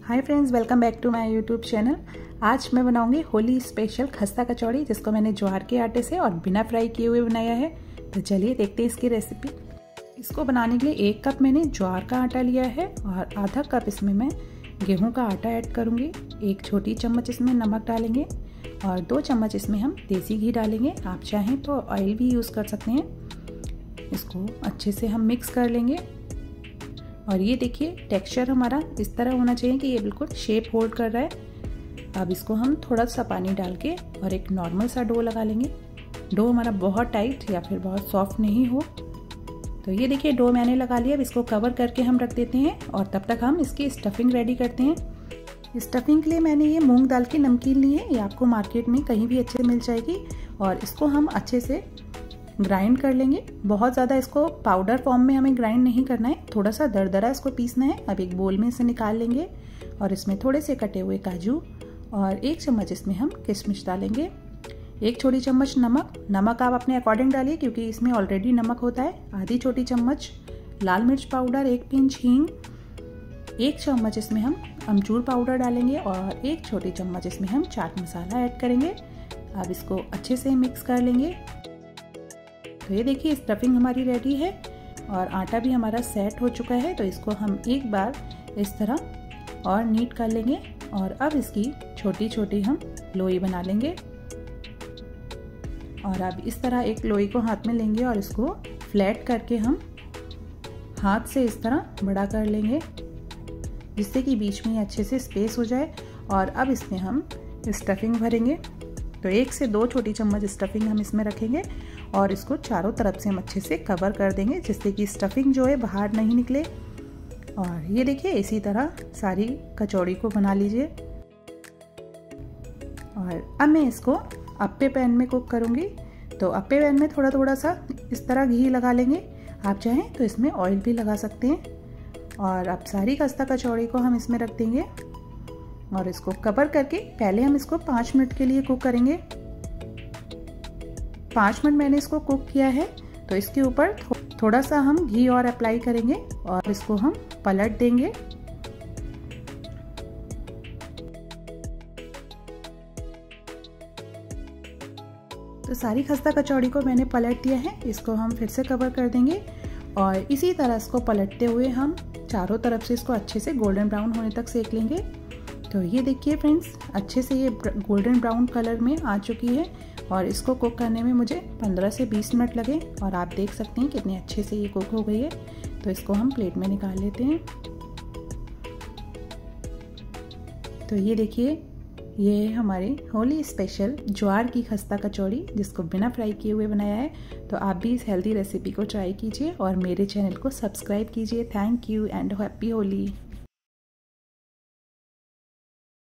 Hi friends, welcome back to my YouTube channel. आज मैं बनाऊंगी होली स्पेशल खस्ता कचौड़ी, जिसको मैंने ज्वार के आटे से और बिना फ्राई किए हुए बनाया है। तो चलिए देखते हैं इसकी रेसिपी। इसको बनाने के लिए 1 कप मैंने ज्वार का आटा लिया है और आधा कप इसमें मैं गेहूं का आटा ऐड करूंगी। 1 छोटी चम्मच इसमें नमक डालेंगे और 2 चम्मच इसमें हम देसी घी डालेंगे। आप चाहें तो ऑयल भी यूज़ कर सकते हैं। इसको अच्छे से हम मिक्स कर लेंगे और ये देखिए टेक्सचर हमारा इस तरह होना चाहिए कि ये बिल्कुल शेप होल्ड कर रहा है। अब इसको हम थोड़ा सा पानी डाल के और एक नॉर्मल सा डो लगा लेंगे। डो हमारा बहुत टाइट या फिर बहुत सॉफ्ट नहीं हो। तो ये देखिए डो मैंने लगा लिया। अब इसको कवर करके हम रख देते हैं और तब तक हम इसकी स्टफिंग रेडी करते हैं। स्टफिंग के लिए मैंने ये मूंग दाल की नमकीन ली है। ये आपको मार्केट में कहीं भी अच्छे मिल जाएगी और इसको हम अच्छे से ग्राइंड कर लेंगे। बहुत ज़्यादा इसको पाउडर फॉर्म में हमें ग्राइंड नहीं करना है, थोड़ा सा दरदरा इसको पीसना है। अब एक बोल में इसे निकाल लेंगे और इसमें थोड़े से कटे हुए काजू और 1 चम्मच इसमें हम किशमिश डालेंगे। 1 छोटी चम्मच नमक आप अपने अकॉर्डिंग डालिए क्योंकि इसमें ऑलरेडी नमक होता है। आधी छोटी चम्मच लाल मिर्च पाउडर, 1 पिंच हींग, 1 चम्मच इसमें हम अमचूर पाउडर डालेंगे और 1 छोटी चम्मच इसमें हम चाट मसाला ऐड करेंगे। अब इसको अच्छे से मिक्स कर लेंगे। तो ये देखिए स्टफिंग हमारी रेडी है और आटा भी हमारा सेट हो चुका है। तो इसको हम एक बार इस तरह और नीट कर लेंगे और अब इसकी छोटी छोटी हम लोई बना लेंगे। और अब इस तरह एक लोई को हाथ में लेंगे और इसको फ्लैट करके हम हाथ से इस तरह बड़ा कर लेंगे, जिससे कि बीच में अच्छे से स्पेस हो जाए। और अब इसमें हम स्टफिंग भरेंगे। तो 1 से 2 छोटी चम्मच स्टफिंग हम इसमें रखेंगे और इसको चारों तरफ से हम अच्छे से कवर कर देंगे, जिससे कि स्टफिंग जो है बाहर नहीं निकले। और ये देखिए इसी तरह सारी कचौड़ी को बना लीजिए। और अब मैं इसको अप्पे पैन में कुक करूँगी। तो अप्पे पैन में थोड़ा सा इस तरह घी लगा लेंगे। आप चाहें तो इसमें ऑयल भी लगा सकते हैं। और अब सारी खस्ता कचौड़ी को हम इसमें रख देंगे और इसको कवर करके पहले हम इसको 5 मिनट के लिए कुक करेंगे। 5 मिनट मैंने इसको कुक किया है। तो इसके ऊपर थोड़ा सा हम घी और अप्लाई करेंगे और इसको हम पलट देंगे। तो सारी खस्ता कचौड़ी को मैंने पलट दिया है। इसको हम फिर से कवर कर देंगे और इसी तरह इसको पलटते हुए हम चारों तरफ से इसको अच्छे से गोल्डन ब्राउन होने तक सेक लेंगे। तो ये देखिए फ्रेंड्स, अच्छे से ये गोल्डन ब्राउन कलर में आ चुकी है और इसको कुक करने में मुझे 15 से 20 मिनट लगे और आप देख सकते हैं कितने अच्छे से ये कुक हो गई है। तो इसको हम प्लेट में निकाल लेते हैं। तो ये देखिए ये हमारी होली स्पेशल ज्वार की खस्ता कचौड़ी, जिसको बिना फ्राई किए हुए बनाया है। तो आप भी इस हेल्दी रेसिपी को ट्राई कीजिए और मेरे चैनल को सब्सक्राइब कीजिए। Thank you and happy Holi.